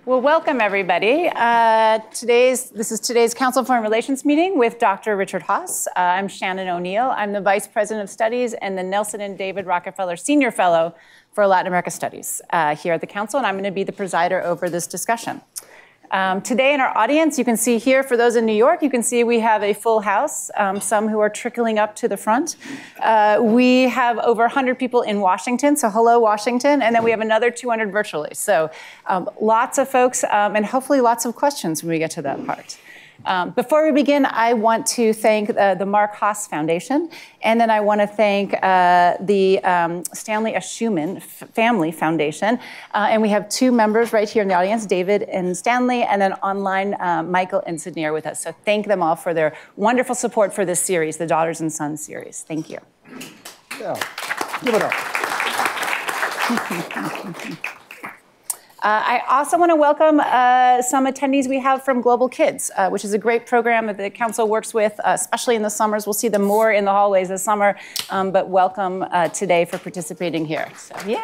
Well, welcome everybody. This is today's Council on Foreign Relations meeting with Dr. Richard Haass. I'm Shannon O'Neill. I'm the Vice President of Studies and the Nelson and David Rockefeller Senior Fellow for Latin America Studies here at the Council, and I'm going to be the presider over this discussion. Today in our audience, you can see here, for those in New York, you can see we have a full house, some who are trickling up to the front. We have over 100 people in Washington, so hello Washington, and then we have another 200 virtually. So lots of folks, and hopefully lots of questions when we get to that part. Before we begin, I want to thank the Mark Haass Foundation, and then I want to thank the Stanley S. Schumann Family Foundation. And we have two members right here in the audience, David and Stanley, and then online, Michael and Sydney are with us. So thank them all for their wonderful support for this series, the Daughters and Sons series. Thank you. Yeah, give it up. I also want to welcome some attendees we have from Global Kids, which is a great program that the Council works with, especially in the summers. We'll see them more in the hallways this summer, but welcome today for participating here. So, yay!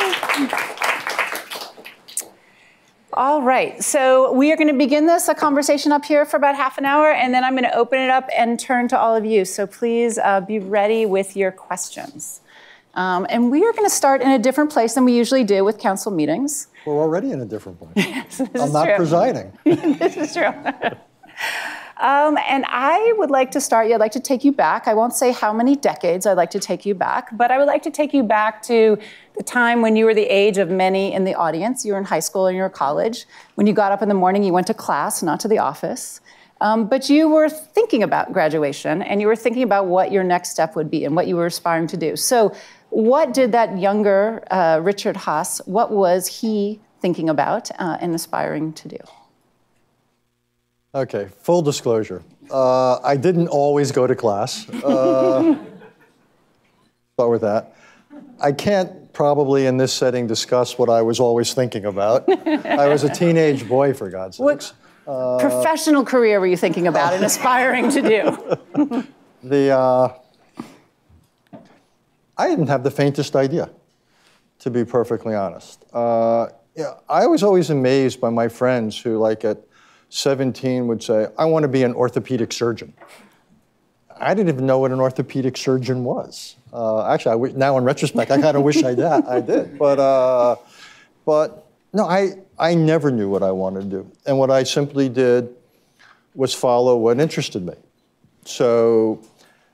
All right, so we are going to begin a conversation up here for about half an hour, and then I'm going to open it up and turn to all of you. So please be ready with your questions. And we are going to start in a different place than we usually do with council meetings. We're already in a different place. Yes, I'm not presiding. This is true. And I would like to start, I'd like to take you back. I won't say how many decades I'd like to take you back, but I would like to take you back to the time when you were the age of many in the audience. You were in high school and you were in college. When you got up in the morning, you went to class, not to the office. But you were thinking about graduation, and you were thinking about what your next step would be and what you were aspiring to do. So what did that younger Richard Haass, what was he thinking about and aspiring to do? Okay, full disclosure. I didn't always go to class. Start with that. I can't probably in this setting discuss what I was always thinking about. I was a teenage boy, for God's sakes. Professional career were you thinking about and aspiring to do? I didn't have the faintest idea, to be perfectly honest. I was always amazed by my friends who, like at 17, would say, I want to be an orthopedic surgeon. I didn't even know what an orthopedic surgeon was. Actually, now in retrospect, I kind of wish I did. But no, I never knew what I wanted to do. And what I simply did was follow what interested me. So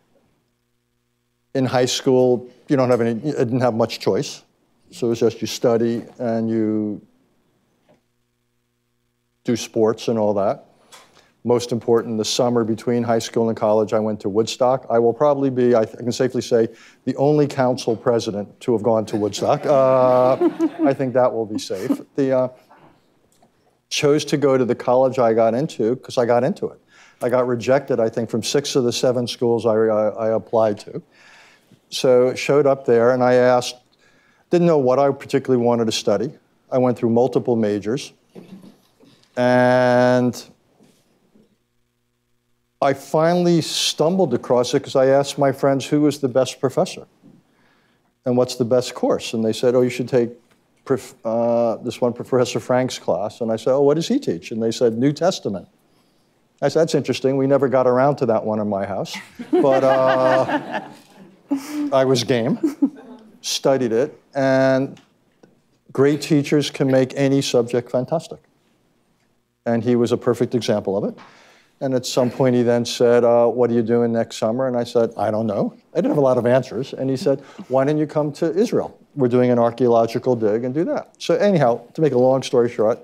in high school, you didn't have much choice. So it was just you study and you do sports and all that. Most important, the summer between high school and college, I went to Woodstock. I will probably be, I can safely say, the only council president to have gone to Woodstock. I think that will be safe. Chose to go to the college I got into because I got into it. I got rejected, I think, from 6 of the 7 schools I applied to. So showed up there and I asked, didn't know what I particularly wanted to study. I went through multiple majors. And I finally stumbled across it because I asked my friends who was the best professor and what's the best course. And they said, oh, you should take this one, Professor Frank's class. And I said, oh, what does he teach? And they said, New Testament. I said, that's interesting. We never got around to that one in my house. But I was game, studied it, and great teachers can make any subject fantastic. And he was a perfect example of it. And at some point he then said, what are you doing next summer? And I said, I don't know. I didn't have a lot of answers. And he said, why don't you come to Israel? We're doing an archaeological dig and do that. So anyhow, to make a long story short,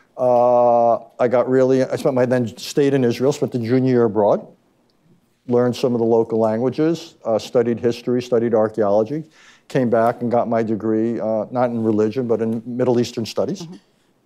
then stayed in Israel, spent the junior year abroad, learned some of the local languages, studied history, studied archaeology, came back and got my degree, not in religion, but in Middle Eastern studies. Mm-hmm.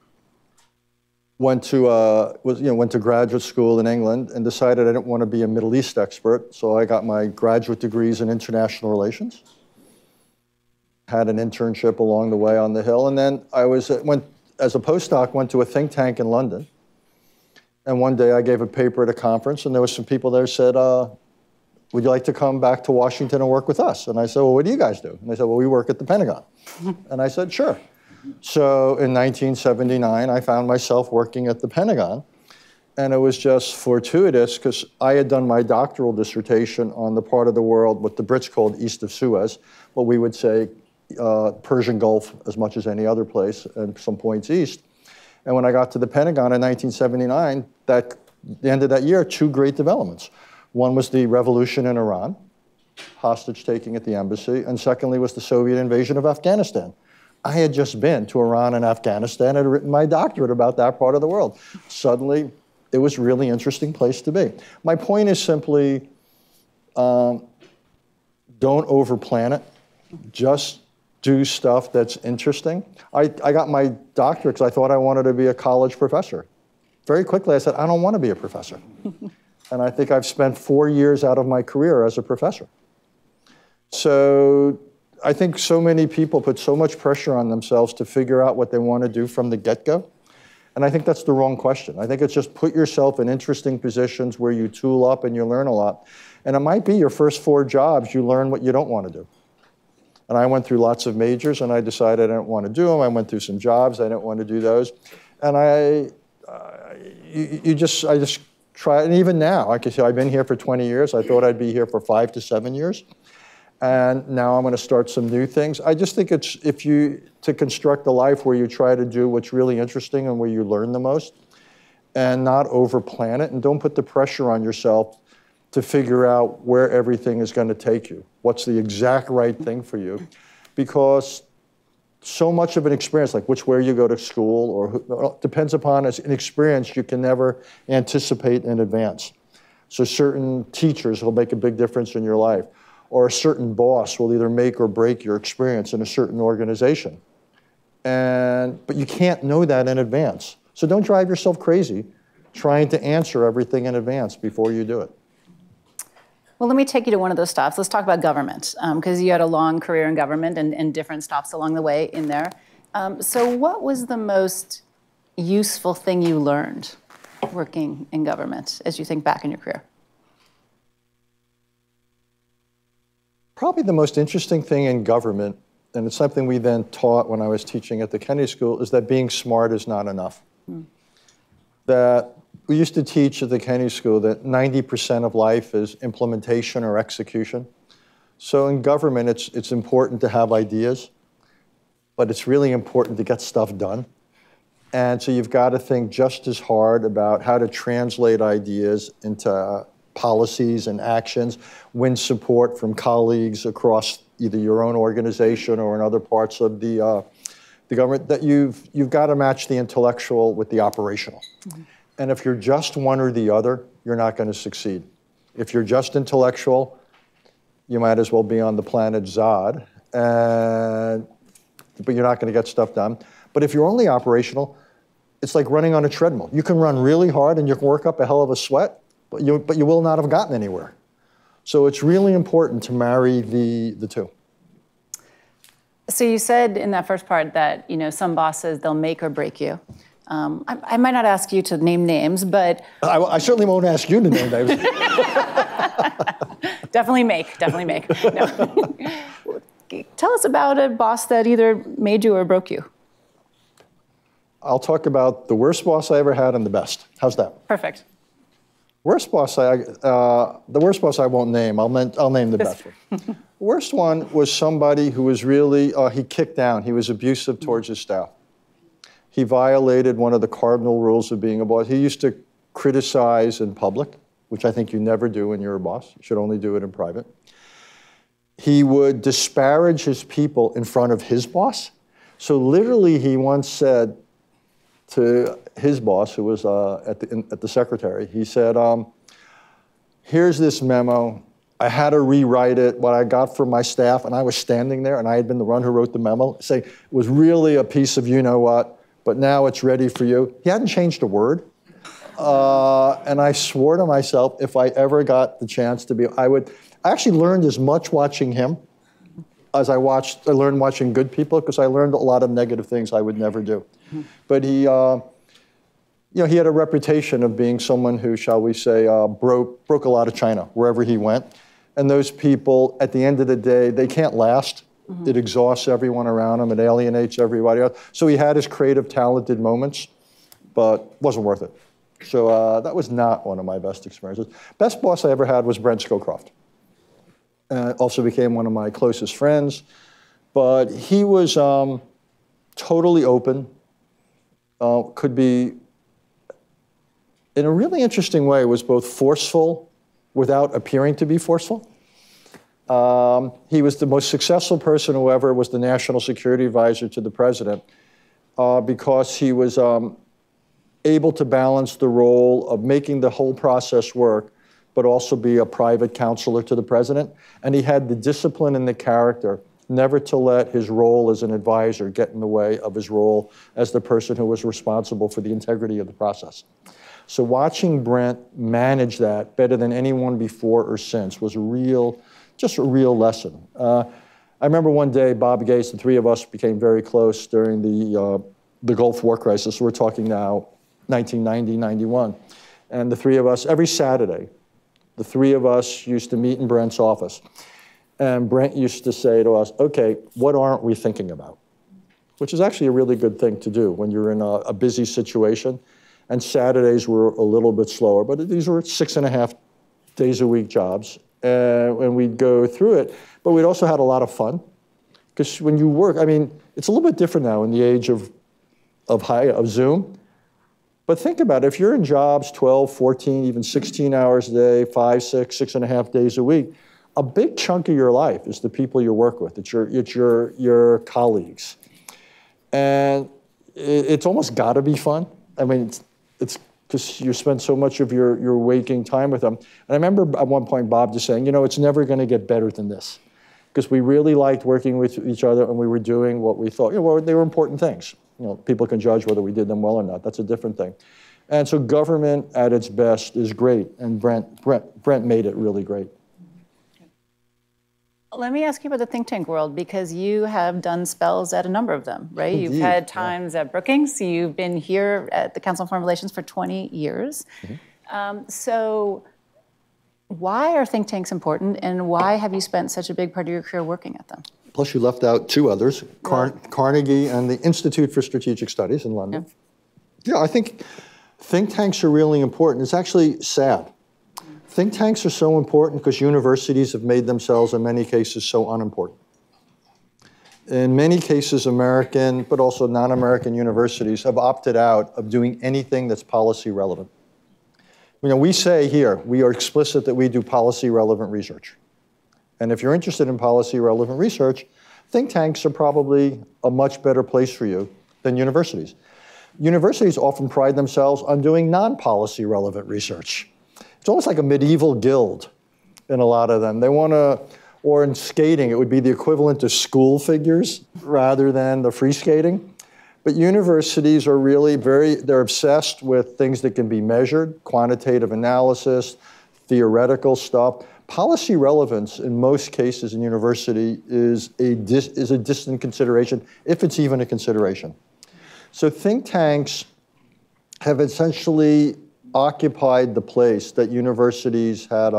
Went to graduate school in England and decided I didn't want to be a Middle East expert, so I got my graduate degrees in international relations. Had an internship along the way on the Hill, and then went as a postdoc, went to a think tank in London. And one day I gave a paper at a conference, and there was some people there who said, would you like to come back to Washington and work with us? And I said, well, what do you guys do? And they said, well, we work at the Pentagon. And I said, sure. So in 1979, I found myself working at the Pentagon. And it was just fortuitous because I had done my doctoral dissertation on the part of the world what the Brits called East of Suez, what we would say Persian Gulf as much as any other place, and some points east. And when I got to the Pentagon in 1979, the end of that year, two great developments. One was the revolution in Iran, hostage taking at the embassy, and secondly was the Soviet invasion of Afghanistan. I had just been to Iran and Afghanistan and had written my doctorate about that part of the world. Suddenly, it was a really interesting place to be. My point is simply, don't overplan it. Just do stuff that's interesting. I got my doctorate because I thought I wanted to be a college professor. Very quickly, I said, I don't want to be a professor. And I think I've spent 4 years out of my career as a professor. So I think so many people put so much pressure on themselves to figure out what they want to do from the get-go. And I think that's the wrong question. I think it's just put yourself in interesting positions where you tool up and you learn a lot. And it might be your first 4 jobs, you learn what you don't want to do. And I went through lots of majors and I decided I didn't want to do them. I went through some jobs, I didn't want to do those. And I just try, and even now, like I say, I've been here for 20 years. I thought I'd be here for 5 to 7 years. And now I'm going to start some new things. I just think it's, to construct a life where you try to do what's really interesting and where you learn the most and not overplan it, and don't put the pressure on yourself to figure out where everything is going to take you. What's the exact right thing for you? Because so much of an experience, like where you go to school, or depends upon an experience you can never anticipate in advance. So certain teachers will make a big difference in your life, or a certain boss will either make or break your experience in a certain organization. But you can't know that in advance. So don't drive yourself crazy trying to answer everything in advance before you do it. Well, let me take you to one of those stops. Let's talk about government, because you had a long career in government and different stops along the way in there. So what was the most useful thing you learned working in government as you think back in your career? Probably the most interesting thing in government, and it's something we then taught when I was teaching at the Kennedy School, is that being smart is not enough. That we used to teach at the Kennedy School that 90% of life is implementation or execution. So in government, it's important to have ideas, but it's really important to get stuff done. And so you've got to think just as hard about how to translate ideas into policies and actions, win support from colleagues across either your own organization or in other parts of the government, that you've got to match the intellectual with the operational. And if you're just one or the other, you're not going to succeed. If you're just intellectual, you might as well be on the planet Zod, but you're not going to get stuff done. But if you're only operational, it's like running on a treadmill. You can run really hard and you can work up a hell of a sweat, but you will not have gotten anywhere. So it's really important to marry the two. So you said in that first part that some bosses, they'll make or break you. I might not ask you to name names, but... I certainly won't ask you to name names. Definitely make. No. Tell us about a boss that either made you or broke you. I'll talk about the worst boss I ever had and the best. How's that? Perfect. The worst boss I won't name. I'll name the best one. The worst one was somebody who was really, he kicked down. He was abusive towards his staff. He violated one of the cardinal rules of being a boss. He used to criticize in public, which I think you never do when you're a boss. You should only do it in private. He would disparage his people in front of his boss. So literally, he once said to his boss, who was at the secretary, he said, here's this memo. I had to rewrite it, what I got from my staff, and I was standing there, and I had been the one who wrote the memo, saying it was really a piece of you-know-what, but now it's ready for you. He hadn't changed a word. And I swore to myself, if I ever got the chance to be, I actually learned as much watching him as I learned watching good people, because I learned a lot of negative things I would never do. But he had a reputation of being someone who, shall we say, broke a lot of china wherever he went. And those people, at the end of the day, they can't last. It exhausts everyone around him. It alienates everybody else. So he had his creative, talented moments, but wasn't worth it. So that was not one of my best experiences. Best boss I ever had was Brent Scowcroft. Also became one of my closest friends. But he was totally open, could be, in a really interesting way, was both forceful without appearing to be forceful. He was the most successful person who ever was the national security advisor to the president because he was able to balance the role of making the whole process work, but also be a private counselor to the president. And he had the discipline and the character never to let his role as an advisor get in the way of his role as the person who was responsible for the integrity of the process. So watching Brent manage that better than anyone before or since was just a real lesson. I remember one day, Bob Gates, the three of us became very close during the Gulf War crisis. We're talking now 1990, 91. And the three of us, every Saturday, the three of us used to meet in Brent's office. And Brent used to say to us, okay, what aren't we thinking about? Which is actually a really good thing to do when you're in a busy situation. And Saturdays were a little bit slower, but these were 6.5 days a week jobs. And we'd go through it, but we'd also had a lot of fun. Because when you work, I mean, it's a little bit different now in the age of Zoom. But think about it, if you're in jobs 12, 14, even 16 hours a day, 5, 6, 6.5 days a week, a big chunk of your life is the people you work with. It's your colleagues. And it's almost got to be fun. I mean, it's because you spend so much of your waking time with them. And I remember at one point Bob just saying, you know, it's never going to get better than this. Because we really liked working with each other and we were doing what we thought, well, they were important things. You know, people can judge whether we did them well or not. That's a different thing. And so government at its best is great. And Brent made it really great. Let me ask you about the think tank world, because you have done spells at a number of them, right? Indeed, You've had times at Brookings. You've been here at the Council on Foreign Relations for 20 years. So why are think tanks important, and why have you spent such a big part of your career working at them? Plus you left out two others, Carnegie and the Institute for Strategic Studies in London. Yeah, I think think tanks are really important. It's actually sad. Think tanks are so important because universities have made themselves, in many cases, so unimportant. In many cases, American, but also non-American universities have opted out of doing anything that's policy relevant. You know, we say here, we are explicit that we do policy relevant research. And if you're interested in policy relevant research, think tanks are probably a much better place for you than universities. Universities often pride themselves on doing non-policy relevant research. It's almost like a medieval guild in a lot of them. They want to, or in skating, it would be the equivalent to school figures rather than the free skating. But universities are really they're obsessed with things that can be measured, quantitative analysis, theoretical stuff. Policy relevance, in most cases in university, is a distant consideration, if it's even a consideration. So think tanks have essentially occupied the place that universities had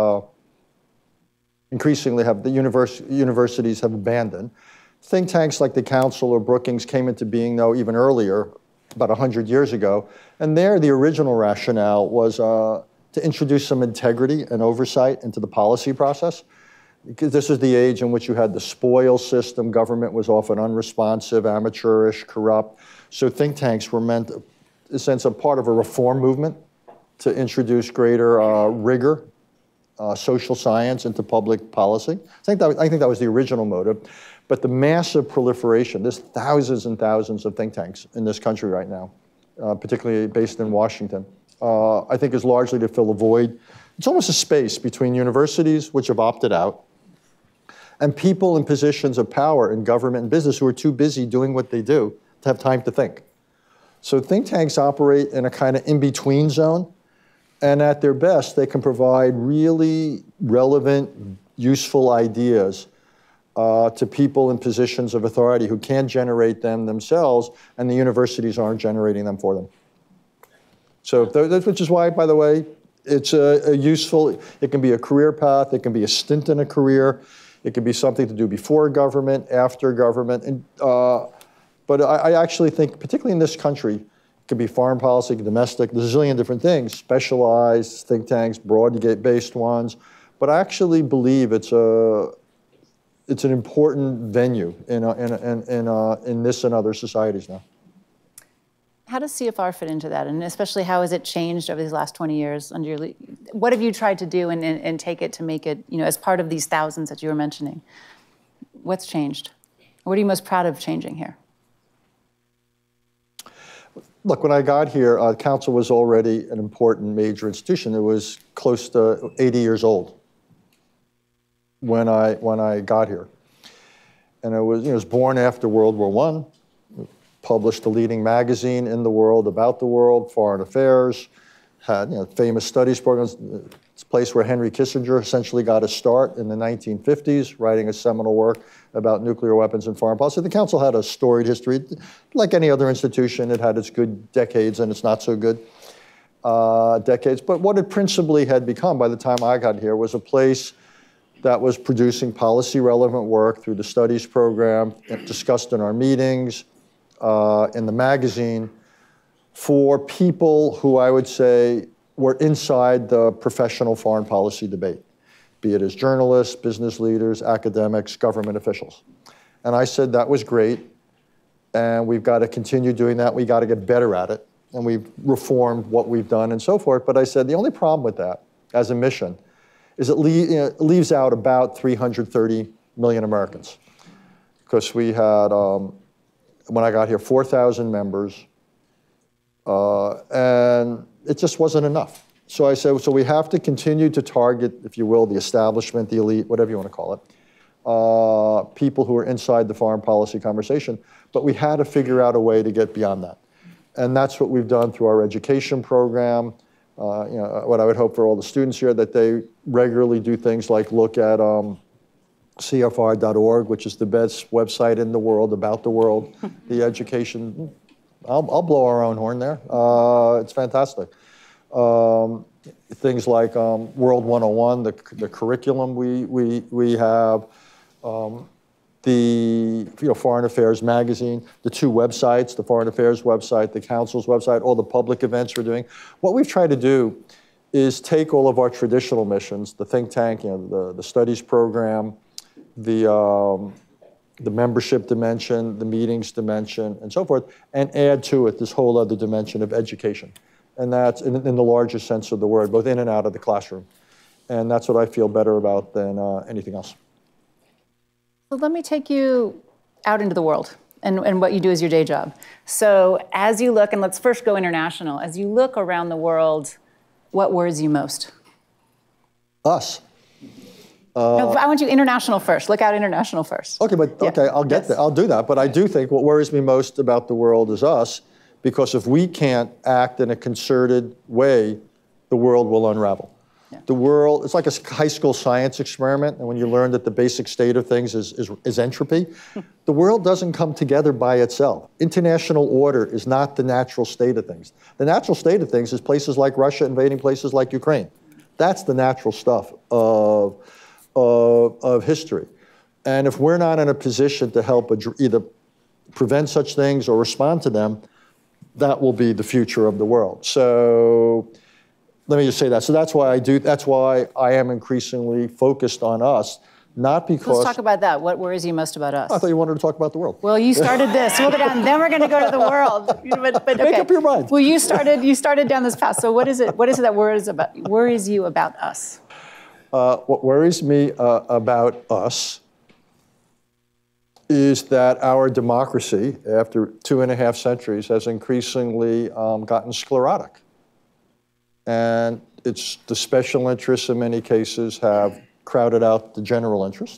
increasingly have universities have abandoned. Think tanks like the Council or Brookings came into being, though, even earlier, about 100 years ago. And there, the original rationale was to introduce some integrity and oversight into the policy process. Because this is the age in which you had the spoil system. Government was often unresponsive, amateurish, corrupt. So think tanks were meant, in a sense, a part of a reform movement to introduce greater rigor, social science into public policy. I think that was the original motive. But the massive proliferation, there's thousands and thousands of think tanks in this country right now, particularly based in Washington, I think is largely to fill a void. It's almost a space between universities, which have opted out, and people in positions of power in government and business who are too busy doing what they do to have time to think. So think tanks operate in a kind of in-between zone, and at their best, they can provide really relevant, useful ideas to people in positions of authority who can't generate them themselves, and the universities aren't generating them for them. So, which is why, by the way, it's a useful, it can be a career path, it can be a stint in a career, It could be something to do before government, after government. And, but I actually think, particularly in this country, it could be foreign policy, domestic, there's a zillion different things, specialized think tanks, broad-based ones. But I actually believe it's an important venue in this and other societies now. How does CFR fit into that? And especially how has it changed over these last 20 years under your what have you tried to do and take it to make it, as part of these thousands that you were mentioning? What's changed? What are you most proud of changing here? Look, when I got here, Council was already an important major institution. It was close to 80 years old when I got here. And it was born after World War I. Published the leading magazine in the world about the world, Foreign Affairs, had famous studies programs. It's a place where Henry Kissinger essentially got a start in the 1950s, writing a seminal work about nuclear weapons and foreign policy. The Council had a storied history. Like any other institution, it had its good decades and its not so good decades. But what it principally had become by the time I got here was a place that was producing policy-relevant work through the studies program, discussed in our meetings, in the magazine, for people who I would say were inside the professional foreign policy debate, be it as journalists, business leaders, academics, government officials. And I said that was great, and we've got to continue doing that. We got to get better at it, and we've reformed what we've done and so forth. But I said the only problem with that, as a mission, is it leaves out about 330 million Americans, because we had. When I got here, 4,000 members, and it just wasn't enough. So I said, so we have to continue to target, if you will, the establishment, the elite, whatever you want to call it, people who are inside the foreign policy conversation, but we had to figure out a way to get beyond that. And that's what we've done through our education program. What I would hope for all the students here, that they regularly do things like look at CFR.org, which is the best website in the world about the world. The education, I'll blow our own horn there. It's fantastic. Things like World 101, the curriculum we have, the Foreign Affairs magazine, the two websites, the Foreign Affairs website, the Council's website, all the public events we're doing. What we've tried to do is take all of our traditional missions, the think tank, the studies program, the membership dimension, the meetings dimension, and so forth, and add to it this whole other dimension of education. And that's in the largest sense of the word, both in and out of the classroom. And that's what I feel better about than anything else. Well, let me take you out into the world and what you do as your day job. So as you look, and let's first go international, as you look around the world, what worries you most? Us. No, I want you international first. Look out international first. Okay, but okay, I'll get there. I'll do that. But I do think what worries me most about the world is us, because if we can't act in a concerted way, the world will unravel. Yeah. The world, it's like a high school science experiment, and when you learn that the basic state of things is entropy, the world doesn't come together by itself. International order is not the natural state of things. The natural state of things is places like Russia invading places like Ukraine. That's the natural stuff of history. And if we're not in a position to help either prevent such things or respond to them, that will be the future of the world. So let me just say that. So that's why I am increasingly focused on us, not because— Let's talk about that. What worries you most about us? I thought you wanted to talk about the world. Well, you started this. We'll go down, then we're going to go to the world. But okay. Make up your mind. Well, you started down this path. So what is it that worries you about us? What worries me about us is that our democracy, after 2.5 centuries, has increasingly gotten sclerotic. And the special interests in many cases have crowded out the general interest.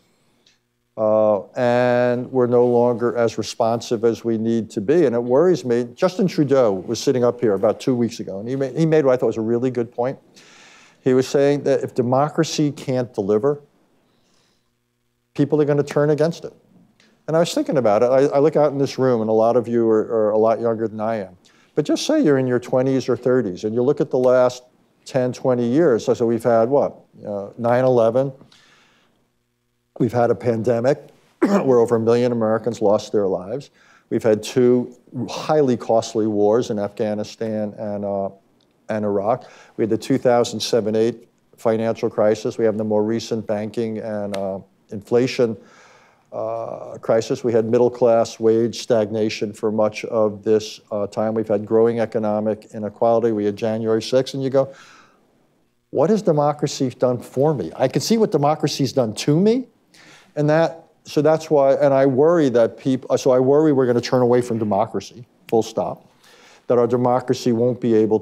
And we're no longer as responsive as we need to be. And it worries me. Justin Trudeau was sitting up here about 2 weeks ago, and he made what I thought was a really good point. He was saying that if democracy can't deliver, people are going to turn against it. And I was thinking about it. I look out in this room, and a lot of you are a lot younger than I am. But just say you're in your 20s or 30s, and you look at the last 10, 20 years. So we've had what? 9/11, We've had a pandemic where over 1 million Americans lost their lives. We've had 2 highly costly wars in Afghanistan and Iraq. We had the 2007-8 financial crisis. We have the more recent banking and inflation crisis. We had middle-class wage stagnation for much of this time. We've had growing economic inequality. We had January 6th, and you go, what has democracy done for me? I can see what democracy's done to me, and so that's why, and I worry that I worry we're going to turn away from democracy, full stop, that our democracy won't be able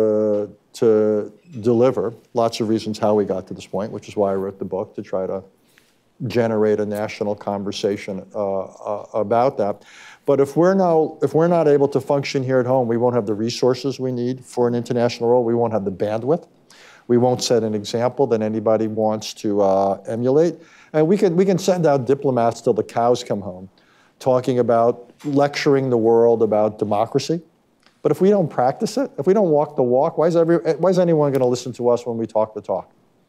to deliver. Lots of reasons how we got to this point, which is why I wrote the book, to try to generate a national conversation about that. But if we're not able to function here at home, we won't have the resources we need for an international role. We won't have the bandwidth. We won't set an example that anybody wants to emulate. And we can send out diplomats till the cows come home, talking about lecturing the world about democracy. But if we don't practice it, if we don't walk the walk, why is anyone going to listen to us when we talk the talk?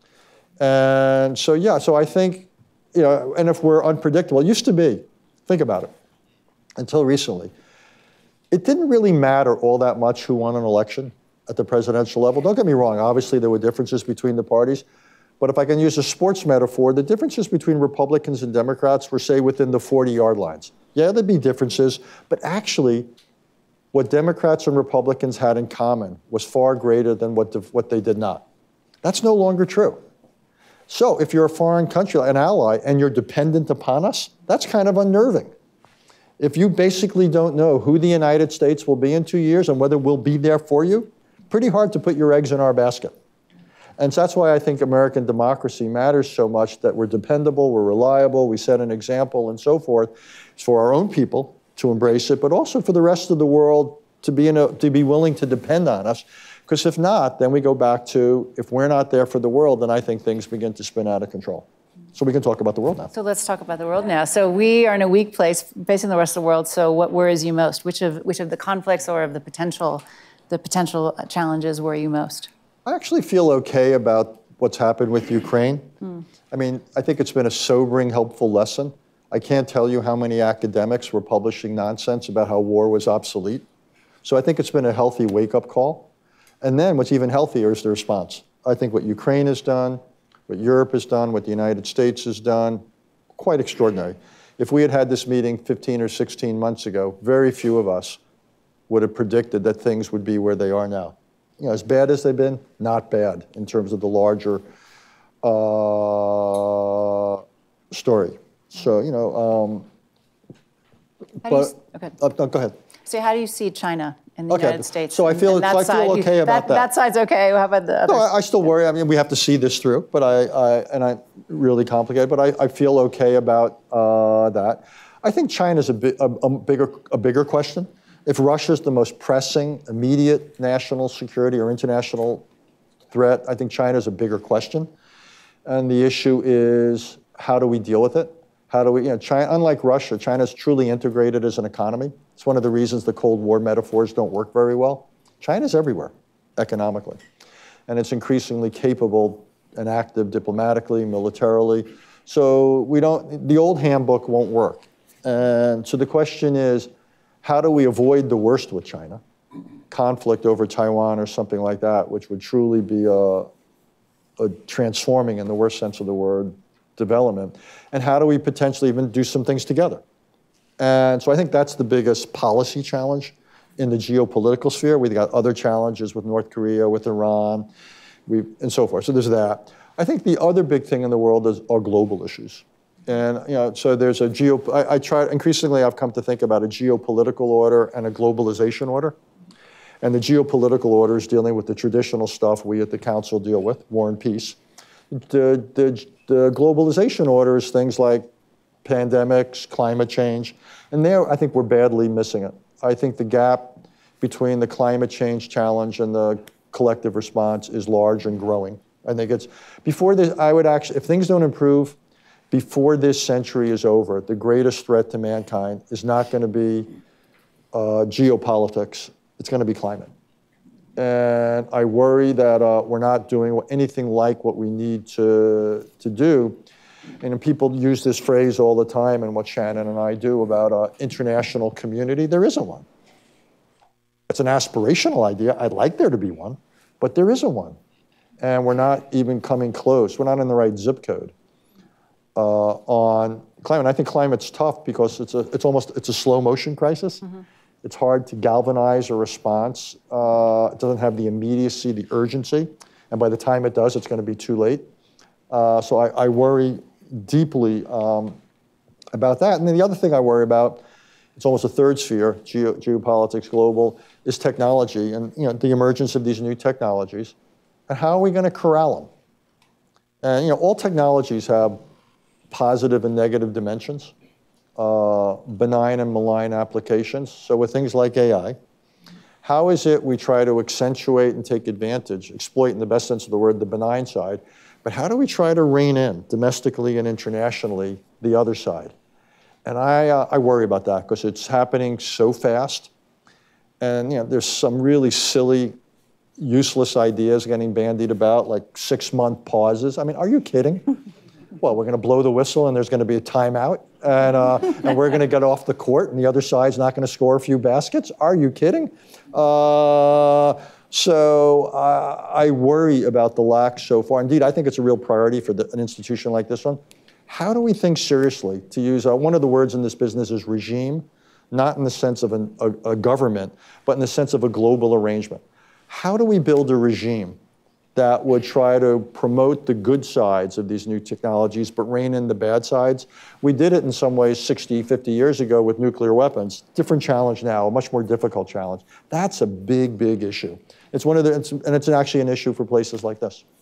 And so, yeah, so I think, and if we're unpredictable, it used to be, think about it, until recently, it didn't really matter all that much who won an election at the presidential level. Don't get me wrong, obviously there were differences between the parties, but if I can use a sports metaphor, the differences between Republicans and Democrats were, say, within the 40-yard lines. Yeah, there'd be differences, but actually, what Democrats and Republicans had in common was far greater than what they did not. That's no longer true. So if you're a foreign country, an ally, and you're dependent upon us, that's kind of unnerving. If you basically don't know who the United States will be in 2 years and whether we'll be there for you, pretty hard to put your eggs in our basket. And so that's why I think American democracy matters so much, that we're dependable, we're reliable, we set an example and so forth. It's for our own people to embrace it, but also for the rest of the world to be willing to depend on us. Because if not, then we go back to, if we're not there for the world, then I think things begin to spin out of control. So we can talk about the world now. So let's talk about the world now. So we are in a weak place facing the rest of the world. So what worries you most? Which of the conflicts or of the potential challenges worry you most? I actually feel okay about what's happened with Ukraine. I mean, I think it's been a sobering, helpful lesson. I can't tell you how many academics were publishing nonsense about how war was obsolete. So I think it's been a healthy wake-up call. And then what's even healthier is the response. I think what Ukraine has done, what Europe has done, what the United States has done, quite extraordinary. If we had had this meeting 15 or 16 months ago, very few of us would have predicted that things would be where they are now. As bad as they've been, not bad in terms of the larger story. So, go ahead. So how do you see China in the United States? So I feel okay about that. That side's okay. How about the other? No, I still worry. I mean, we have to see this through, but I really complicated, but I feel okay about that. I think China's a bigger question. If Russia's the most pressing, immediate national security or international threat, I think China's a bigger question. And the issue is, how do we deal with it? How do we, China, unlike Russia, China's truly integrated as an economy. It's one of the reasons the Cold War metaphors don't work very well. China's everywhere, economically. And it's increasingly capable and active diplomatically, militarily. So the old handbook won't work. And so the question is, how do we avoid the worst with China? Conflict over Taiwan or something like that, which would truly be a transforming, in the worst sense of the word, development. And how do we potentially even do some things together? And so I think that's the biggest policy challenge in the geopolitical sphere. We've got other challenges with North Korea, with Iran, and so forth. So there's that. I think the other big thing in the world are global issues. And so there's increasingly I've come to think about a geopolitical order and a globalization order. And the geopolitical order is dealing with the traditional stuff we at the Council deal with, war and peace. The globalization order is things like pandemics, climate change. And there, I think we're badly missing it. I think the gap between the climate change challenge and the collective response is large and growing. I think it's, before this, if things don't improve, before this century is over, the greatest threat to mankind is not going to be geopolitics. It's going to be climate. And I worry that we're not doing anything like what we need to do. And people use this phrase all the time and what Shannon and I do about international community. There isn't one. It's an aspirational idea. I'd like there to be one, but there isn't one. And we're not even coming close. We're not in the right zip code on climate. I think climate's tough because it's a slow motion crisis. Mm-hmm. It's hard to galvanize a response. It doesn't have the immediacy, the urgency. And by the time it does, it's going to be too late. So I worry deeply about that. And then the other thing I worry about, it's almost a third sphere, geopolitics, global, is technology and the emergence of these new technologies. And how are we going to corral them? And all technologies have positive and negative dimensions, benign and malign applications. So with things like AI, how is it we try to accentuate and take advantage, exploit in the best sense of the word, the benign side, but how do we try to rein in domestically and internationally the other side? And I worry about that because it's happening so fast. And there's some really silly, useless ideas getting bandied about, like 6-month pauses. I mean, are you kidding? Well, we're going to blow the whistle and there's going to be a timeout and we're going to get off the court and the other side's not going to score a few baskets. Are you kidding? So I worry about the lack so far. Indeed, I think it's a real priority for an institution like this one. How do we think seriously, to use one of the words in this business is regime, not in the sense of a government, but in the sense of a global arrangement. How do we build a regime that would try to promote the good sides of these new technologies, but rein in the bad sides? We did it in some ways 60, 50 years ago with nuclear weapons. Different challenge now, a much more difficult challenge. That's a big, big issue. It's actually an issue for places like this.